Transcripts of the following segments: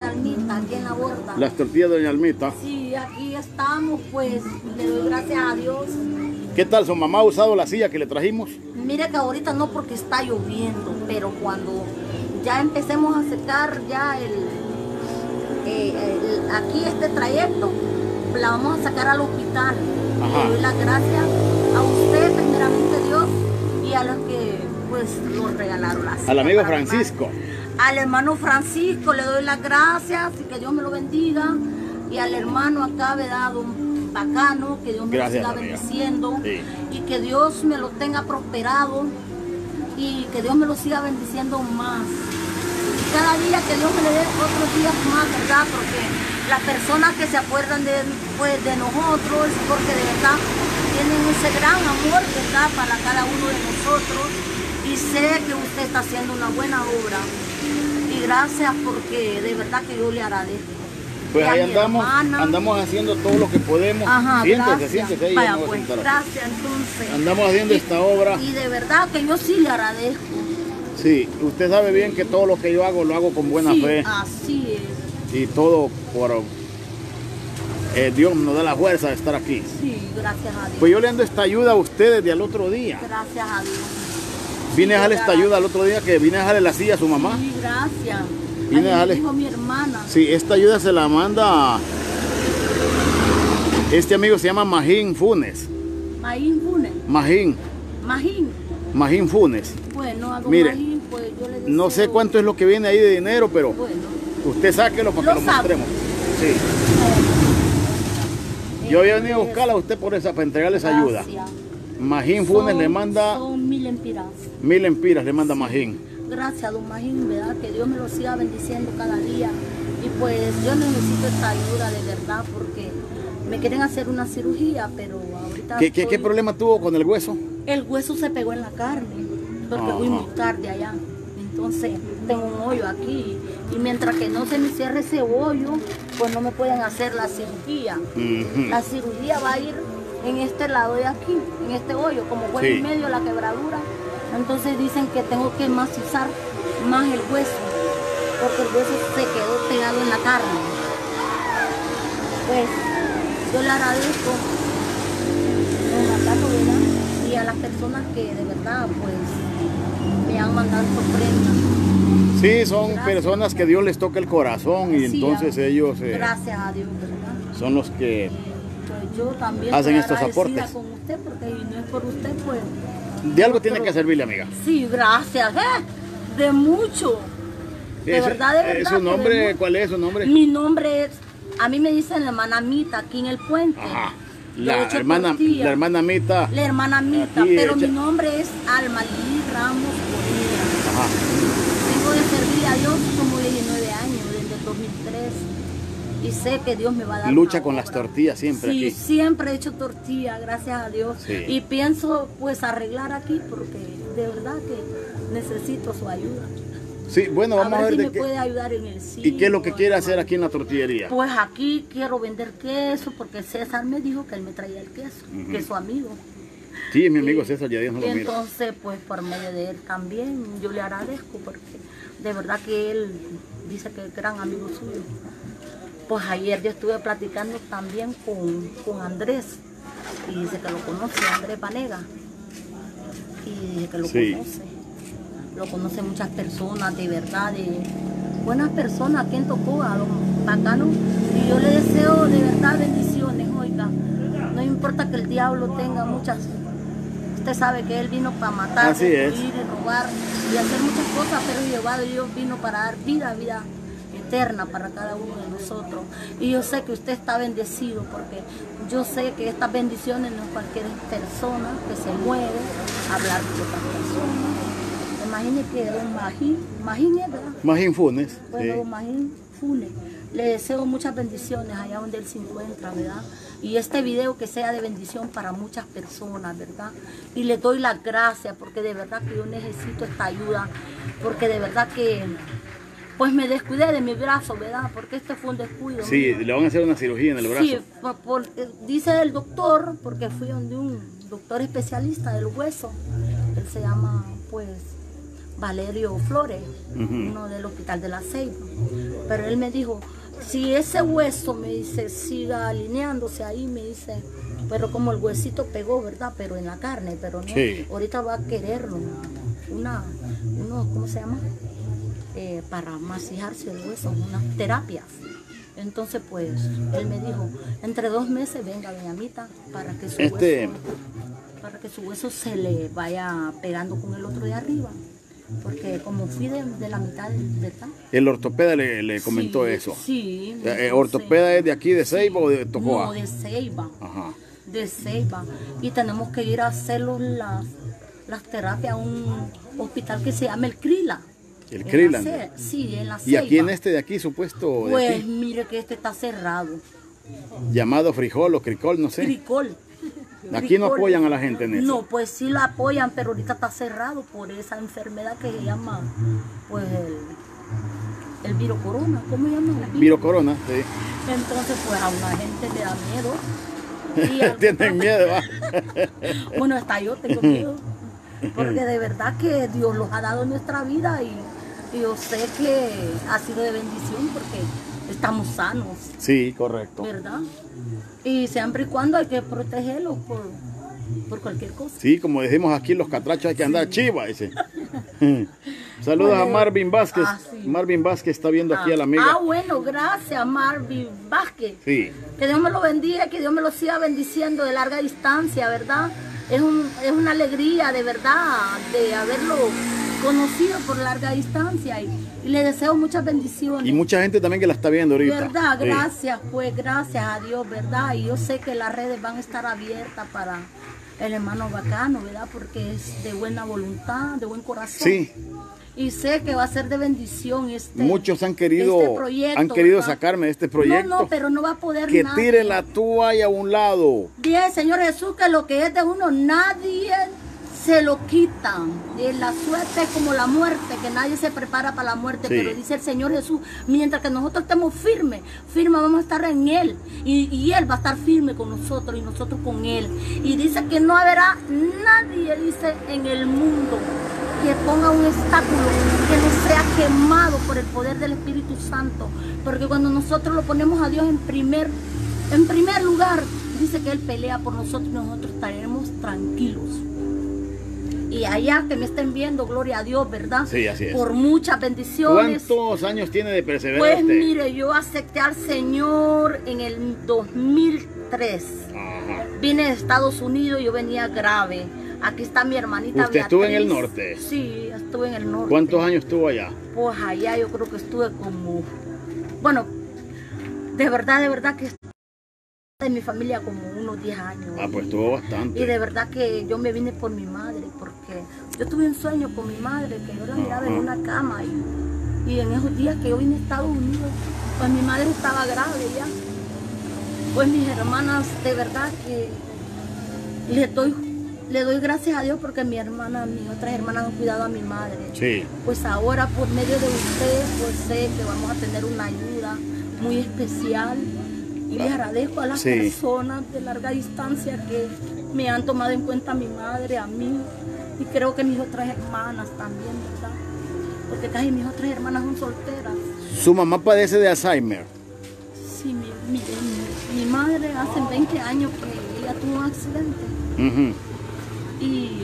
Almita, aquí en la borda. Las tortillas de doña Almita. Sí, aquí estamos, pues le doy gracias a Dios. ¿Qué tal? ¿Su mamá ha usado la silla que le trajimos? Mire que ahorita no porque está lloviendo, pero cuando ya empecemos a secar ya aquí este trayecto, la vamos a sacar al hospital. Ajá. Le doy las gracias a usted, primeramente Dios, y a los que pues nos regalaron la silla. Al amigo Francisco. Al hermano Francisco le doy las gracias y que Dios me lo bendiga. Y al hermano acá, ¿verdad? Don Bacano, que Dios me lo siga bendiciendo. Sí. Y que Dios me lo tenga prosperado. Y que Dios me lo siga bendiciendo más. Y cada día que Dios me le dé otros días más, ¿verdad? Porque las personas que se acuerdan de nosotros, porque de verdad tienen ese gran amor, ¿verdad? Para cada uno de nosotros. Y sé que usted está haciendo una buena obra. Y gracias porque de verdad que yo le agradezco. Pues ahí andamos haciendo todo lo que podemos. Ajá, siéntese ahí. Vaya, pues, gracias, entonces. Andamos haciendo esta obra. Y de verdad que yo sí le agradezco. Sí, usted sabe bien que todo lo que yo hago, lo hago con buena fe. Así es. Y todo por... Dios nos da la fuerza de estar aquí. Sí, gracias a Dios. Pues yo le ando esta ayuda a ustedes de al otro día. Gracias a Dios. Vine a dejarle esta ayuda al otro día, que vine a dejarle la silla a su mamá. Sí, gracias. Vine a dejarle... dijo mi hermana. Sí, esta ayuda se la manda... Este amigo se llama Magín Funes. Magín Funes. Magín Funes. Bueno, a don mire, Magín, pues yo le deseo... no sé cuánto es lo que viene ahí de dinero, pero bueno, usted sáquelo para que lo mostremos. Sí. Yo había venido a buscarla a usted para entregarle esa ayuda. Magín Funes le manda... Son 1000 empiras. 1000 empiras le manda Magín. Gracias, don Magín, ¿verdad? Que Dios me lo siga bendiciendo cada día. Y pues yo necesito esta ayuda de verdad porque me quieren hacer una cirugía, pero ahorita... ¿Qué problema tuvo con el hueso? El hueso se pegó en la carne, porque fui muy tarde allá. Entonces tengo un hoyo aquí y mientras que no se me cierre ese hoyo, pues no me pueden hacer la cirugía. La cirugía va a ir en este lado de aquí, en este hoyo, como fue en medio de la quebradura. Entonces dicen que tengo que macizar más el hueso, porque el hueso se quedó pegado en la carne. Pues yo le agradezco y a las personas que de verdad pues me han mandado ofrendas. Sí, son personas que Dios les toca el corazón y entonces ellos gracias a Dios, ¿verdad? Son los que pues yo también hacen estos aportes. Con usted, porque si no es por usted, pues... De algo tiene que servirle, amiga. Sí, gracias. De mucho. De verdad. ¿Es su nombre? ¿Cuál es su nombre? Mi nombre es... A mí me dicen la hermana Mita, aquí en el puente. Ajá. La hermana Mita. La hermana Mita, aquí, pero mi nombre es Alma Lili Ramos Bonilla. Ajá. Tengo de servir a Dios como 19 años, desde el 2003. Y sé que Dios me va a dar lucha con las tortillas siempre aquí. Sí, siempre he hecho tortillas, gracias a Dios. Sí. Y pienso pues arreglar aquí porque de verdad que necesito su ayuda. Sí, bueno, vamos a ver si de me qué puede ayudar en el sitio. ¿Y qué es lo que quiere hacer aquí en la tortillería? Pues aquí quiero vender queso porque César me dijo que él me traía el queso, que es su amigo. Sí, es mi amigo César, ya Dios no lo mira. Entonces, pues por medio de él también yo le agradezco porque de verdad que él dice que es gran amigo suyo. Pues ayer yo estuve platicando también con Andrés y dice que lo conoce, Andrés Panega. Y dice que lo conoce. Lo conocen muchas personas, de verdad, de buenas personas. Quien tocó a los bacanos. Y yo le deseo de verdad bendiciones, oiga. No importa que el diablo tenga muchas... Usted sabe que él vino para matar, destruir, robar y hacer muchas cosas, pero Dios vino para dar vida eterna para cada uno de nosotros. Y yo sé que usted está bendecido porque yo sé que estas bendiciones no es cualquier persona que se mueve a hablar con otras personas. Imagine que don Magín, ¿verdad? Magín Funes. Bueno, don Magín Funes. Le deseo muchas bendiciones allá donde él se encuentra, ¿verdad? Y este video que sea de bendición para muchas personas, ¿verdad? Y le doy las gracias porque de verdad que yo necesito esta ayuda, porque de verdad que pues me descuidé de mi brazo, ¿verdad? Porque este fue un descuido. Sí, le van a hacer una cirugía en el brazo. Sí, dice el doctor, porque fui donde un doctor especialista del hueso. Él se llama, pues, Valerio Flores, uno del Hospital de la Ceiba. Pero él me dijo, si ese hueso, me dice, siga alineándose ahí, me dice, pero como el huesito pegó, ¿verdad? Pero en la carne, pero no, sí. ahorita va a querer ¿cómo se llama? Para masajarse el hueso, unas terapias. Entonces, pues, él me dijo, entre 2 meses venga doña Mita para que su hueso se le vaya pegando con el otro de arriba. Porque como fui de la mitad ¿verdad? El ortopeda le comentó eso. Sí. ¿Ortopeda es de aquí, de Ceiba o de Tocoa? No, de Ceiba. Ajá. De Ceiba. Y tenemos que ir a hacer las terapias a un hospital que se llama el Crila. ¿El Crila? Sí, en la Ceiba. ¿Y aquí en este de aquí, supuesto? Pues mire que este está cerrado. Llamado frijol o cricol, no sé. Cricol. Aquí no apoyan a la gente en eso. No, pues sí la apoyan, pero ahorita está cerrado por esa enfermedad que se llama, pues el virus corona. ¿Cómo se llama? Virus corona, sí. Entonces, pues a una gente le da miedo. Tienen miedo, ¿va? Bueno, hasta yo tengo miedo. Porque de verdad que Dios los ha dado en nuestra vida y yo sé que ha sido de bendición porque estamos sanos. Sí, correcto. ¿Verdad? Y siempre y cuando hay que protegerlos por cualquier cosa. Sí, como decimos aquí, los catrachos hay que andar chiva, dice. Saludos a Marvin Vázquez. Sí. Marvin Vázquez está viendo aquí a la amiga. Bueno, gracias Marvin Vázquez. Sí. Que Dios me lo bendiga, que Dios me lo siga bendiciendo de larga distancia, ¿verdad? Es una alegría de verdad de haberlo conocido por larga distancia y le deseo muchas bendiciones. Y mucha gente también que la está viendo ahorita. ¿Verdad? Sí. Gracias, pues gracias a Dios, ¿verdad? Y yo sé que las redes van a estar abiertas para el hermano Bacano, ¿verdad? Porque es de buena voluntad, de buen corazón. Sí. Y sé que va a ser de bendición muchos han querido proyecto, sacarme de este proyecto. No, pero no va a poder que nadie. tire la toalla a un lado. Dice el Señor Jesús que lo que es de uno nadie se lo quitan. La suerte es como la muerte, que nadie se prepara para la muerte. Sí. Pero dice el Señor Jesús, mientras que nosotros estemos firmes vamos a estar en Él. Y Él va a estar firme con nosotros y nosotros con Él. Y dice que no habrá nadie, dice, en el mundo que ponga un obstáculo que no sea quemado por el poder del Espíritu Santo. Porque cuando nosotros lo ponemos a Dios en primer lugar, dice que Él pelea por nosotros y nosotros estaremos tranquilos. Y allá que me estén viendo, gloria a Dios, ¿verdad? Sí, así es. Por muchas bendiciones. ¿Cuántos años tiene de perseverar Pues usted? mire, yo acepté al Señor en el 2003. Ajá. Vine de Estados Unidos, yo venía grave. Aquí está mi hermanita ¿Usted estuvo en el norte? Sí, estuve en el norte. ¿Cuántos años estuvo allá? Pues allá yo creo que estuve como... Bueno, de verdad que de mi familia como unos 10 años. Ah, pues estuvo bastante. Y de verdad que yo me vine por mi madre, porque yo tuve un sueño con mi madre, que yo la miraba en una cama y en esos días que yo vine a Estados Unidos, pues mi madre estaba grave ya. Pues mis hermanas, de verdad que le doy gracias a Dios porque mis otras hermanas han cuidado a mi madre. Sí. Pues ahora por medio de usted, pues sé que vamos a tener una ayuda muy especial. Y les agradezco a las personas de larga distancia que me han tomado en cuenta a mi madre, a mí, y creo que mis otras hermanas también, ¿verdad? Porque casi mis otras hermanas son solteras. ¿Su mamá padece de Alzheimer? Sí, mi madre hace 20 años que ella tuvo un accidente. Y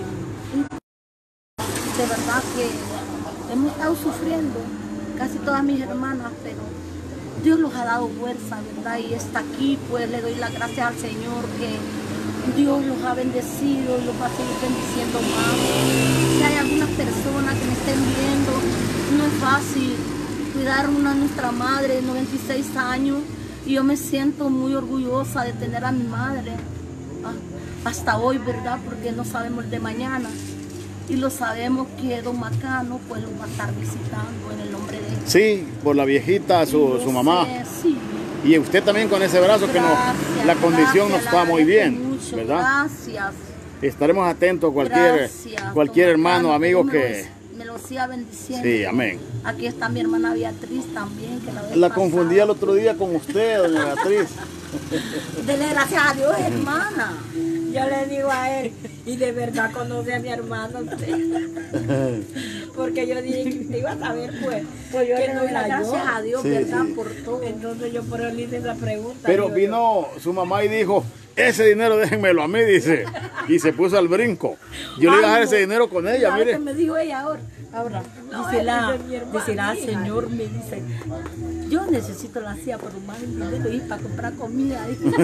de verdad que hemos estado sufriendo, casi todas mis hermanas, pero Dios los ha dado fuerza, ¿verdad? Y está aquí, pues le doy las gracias al Señor que Dios los ha bendecido y los va a seguir bendiciendo más. Si hay algunas personas que me estén viendo, no es fácil cuidar a nuestra madre de 96 años y yo me siento muy orgullosa de tener a mi madre hasta hoy, ¿verdad? Porque no sabemos el de mañana. Y lo sabemos que don Bacano pues lo va a estar visitando en el nombre de él. Sí, por la viejita, su mamá. Sí. Y usted también con ese brazo que la condición no está muy bien, mucho, ¿verdad? Gracias. Estaremos atentos a cualquier hermano, amigo que me lo siga bendiciendo. Sí, amén. Aquí está mi hermana Beatriz también. Que la confundí el otro día con usted, doña Beatriz. Dele gracias a Dios, hermana. Yo le digo a él, y de verdad conoce a mi hermano usted. Porque yo dije que usted iba a saber, pues, Pues yo que le no doy las era yo. gracias a Dios, Sí, ¿verdad? sí. Por todo. Entonces yo por eso le hice esa pregunta. Pero Yo- vino su mamá y dijo, ese dinero déjenmelo a mí, dice. Y se puso al brinco. Yo le iba a dejar ese dinero con ella, ¿Sabe mire. qué me dijo ella ahora? Ahora, No, dice la, ese es mi hermano, dice la hija. señor, me dice, yo necesito la silla para tomar el dinero y para comprar comida.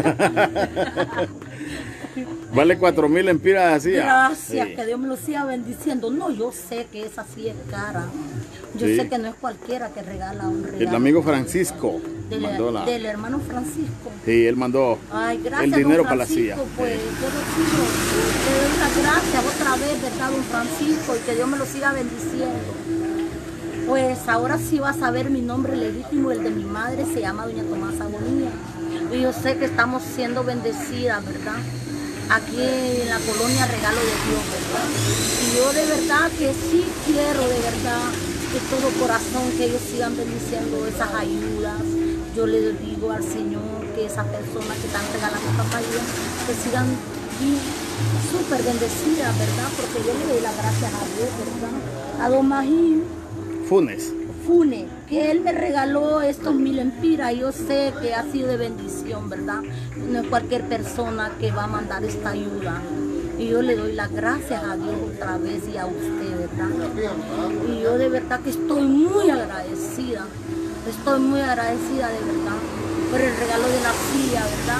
Vale 4,000 lempiras así. Gracias, Sí. que Dios me lo siga bendiciendo. No, yo sé que esa sí es cara. Yo Sí. sé que no es cualquiera que regala un regalo. El amigo Francisco del, mandó del hermano Francisco. Sí, él mandó Ay, gracias, el dinero don para la Francisco, silla. pues yo lo sigo, le doy las gracias otra vez, ¿verdad, don Francisco? Y que Dios me lo siga bendiciendo. Pues ahora sí va a saber mi nombre legítimo, el de mi madre, se llama doña Tomasa Bonilla. Y yo sé que estamos siendo bendecidas, ¿verdad? Aquí en la colonia Regalo de Dios, ¿verdad? Y yo de verdad que sí quiero, de verdad, de todo corazón que ellos sigan bendiciendo esas ayudas. Yo le digo al Señor que esas personas que están regalando estas ayudas, que sigan bien, súper bendecidas, ¿verdad? Porque yo le doy las gracias a Dios, ¿verdad? A don Magín Funes. Fune, que él me regaló estos 1000 lempiras y yo sé que ha sido de bendición, ¿verdad? No es cualquier persona que va a mandar esta ayuda. Y yo le doy las gracias a Dios otra vez y a usted, ¿verdad? Y yo de verdad que estoy muy agradecida. Estoy muy agradecida de verdad por el regalo de la silla, ¿verdad?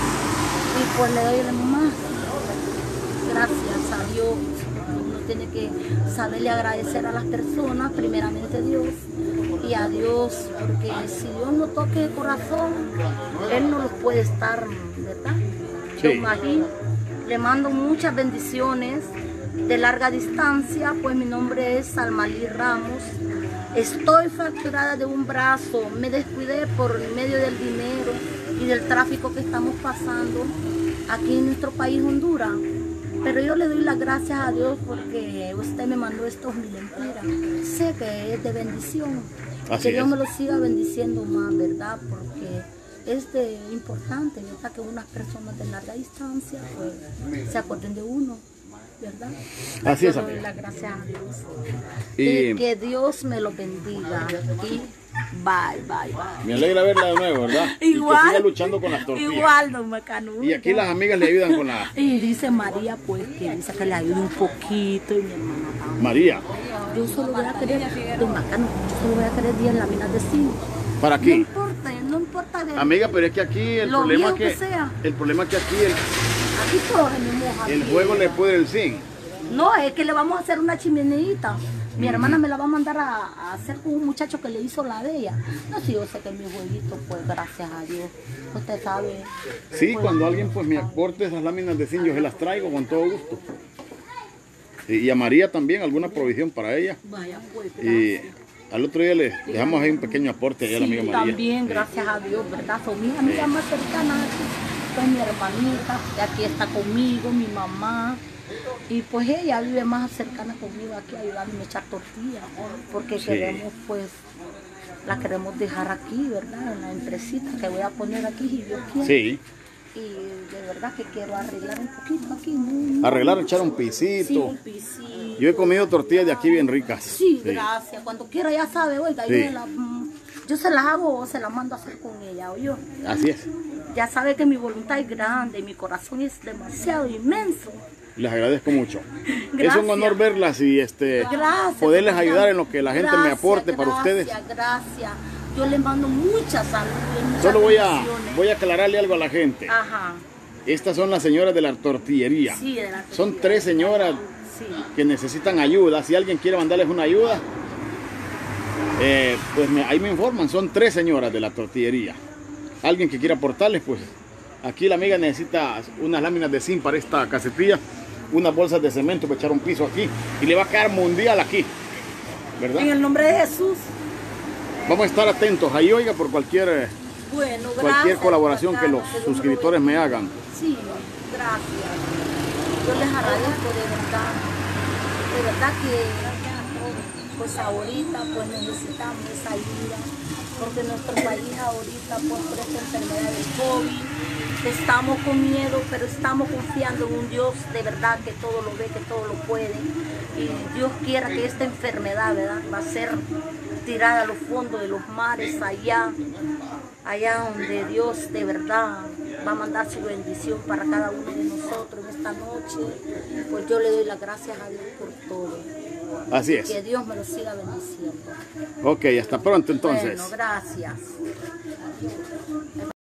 Y pues le doy más gracias a Dios. Uno tiene que saberle agradecer a las personas, primeramente Dios, y a Dios, porque si Dios no toque el corazón, Él no los puede estar, ¿verdad? Sí. Don Magín, le mando muchas bendiciones de larga distancia, pues mi nombre es Salmalí Ramos. Estoy fracturada de un brazo, me descuidé por medio del dinero y del tráfico que estamos pasando aquí en nuestro país, Honduras. Pero yo le doy las gracias a Dios porque usted me mandó estos 1000 lempiras. Sé que es de bendición. Así Que Dios es. me lo siga bendiciendo más, ¿verdad? Porque es de importante, ¿verdad? Que unas personas de larga distancia pues, se acuerden de uno, ¿verdad? Así es, Yo doy amiga. las gracias a Dios. Y Y que Dios me lo bendiga. Y bye, bye, bye. me alegra verla de nuevo, ¿verdad? Y que siga luchando con las tortillas. Igual, don Macano. Y aquí las amigas le ayudan con la Y dice María, pues, que dice que le ayude un poquito y mi hermana también. María. Yo solo voy a querer, don Macano, yo solo voy a querer 10 láminas de zinc. ¿Para No aquí? importa, no importa de Amiga, pero es que aquí el Lo problema viejo que que sea. el problema es que aquí aquí todo se me moja. el aquí. juego le puede el zinc. No, es que le vamos a hacer una chimeneita. Mi hermana me la va a mandar a hacer con un muchacho que le hizo la de ella. No, si yo sé que mi jueguito, pues gracias a Dios. Usted sabe. Sí, pues, cuando alguien pues me aporte esas láminas de zinc, yo se las traigo con todo gusto. Y a María también, alguna provisión para ella. Vaya, pues, Y gracias. al otro día le dejamos ahí un pequeño aporte allá a la amiga Sí, María. también, Sí. gracias a Dios, ¿verdad? Son mis amigas más cercanas aquí. Pues mi hermanita, que aquí está conmigo, mi mamá. Y pues ella vive más cercana conmigo aquí ayudándome a echar tortillas. Porque Sí. queremos, pues, la queremos dejar aquí, ¿verdad? En la empresita que voy a poner aquí, si Dios quiere. Sí, Y de verdad que quiero arreglar un poquito aquí. ¿No? arreglar, echar un Sí, pisito. un pisito. Yo he comido tortillas de aquí bien ricas. Sí, gracias. Cuando quiera ya sabe, oiga, Sí. yo se las hago o se las mando a hacer con ella, ¿oyó? Así es. Ya sabe que mi voluntad es grande, mi corazón es demasiado inmenso. Les agradezco mucho. Gracias. Es un honor verlas y Gracias. poderles ¿verdad? ayudar en lo que la gente me Gracias, aporte para ustedes. Gracias. Yo les mando mucha salud. Y muchas Solo voy bendiciones. a aclararle algo a la gente. Ajá. Estas son las señoras de la tortillería. Sí, de la Son 3 señoras Sí. que necesitan ayuda. Si alguien quiere mandarles una ayuda, pues ahí me informan. Son 3 señoras de la tortillería. Alguien que quiera aportarles, pues aquí la amiga necesita unas láminas de zinc para esta casetilla, unas bolsas de cemento para echar un piso aquí y le va a quedar mundial aquí, ¿verdad? En el nombre de Jesús. Vamos a estar atentos ahí, oiga, por cualquier Bueno, gracias. colaboración que los hermano, Dios me lo suscriptores me hagan. Sí, gracias. Yo les agradezco de verdad que pues ahorita pues necesitamos esa ayuda porque nuestro país ahorita pues, por esta enfermedad del COVID estamos con miedo, pero estamos confiando en un Dios de verdad que todo lo ve, que todo lo puede, y Dios quiera que esta enfermedad, ¿verdad?, va a ser tirada a los fondos de los mares, allá donde Dios de verdad va a mandar su bendición para cada uno de nosotros en esta noche. Pues yo le doy las gracias a Dios por todo. Así es. Que Dios me lo siga bendiciendo. Ok, hasta pronto entonces. Bueno, gracias.